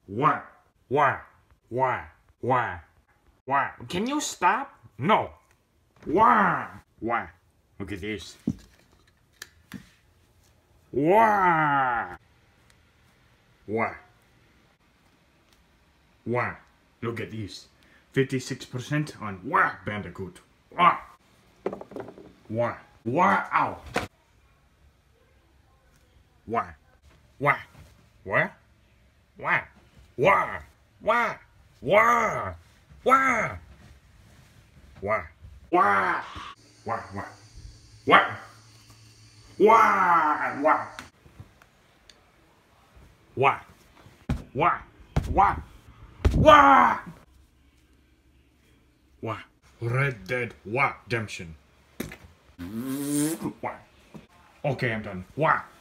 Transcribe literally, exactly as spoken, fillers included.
Wah, wah, wah, wah, wah. Can you stop? No. Wah, wah. Look at this. Wah, wah, wah. Look at this. fifty-six percent on Wah Bandicoot. Wah, wah, wah, ow. Wah, wah, wah, wah, wah, wah, wah, wah, wah, wah, wah, wah, wah, wah, wah, wah, wah, wah, wah, wah, Red Dead Wah-dventure. Wah. Okay, I'm done. Wah.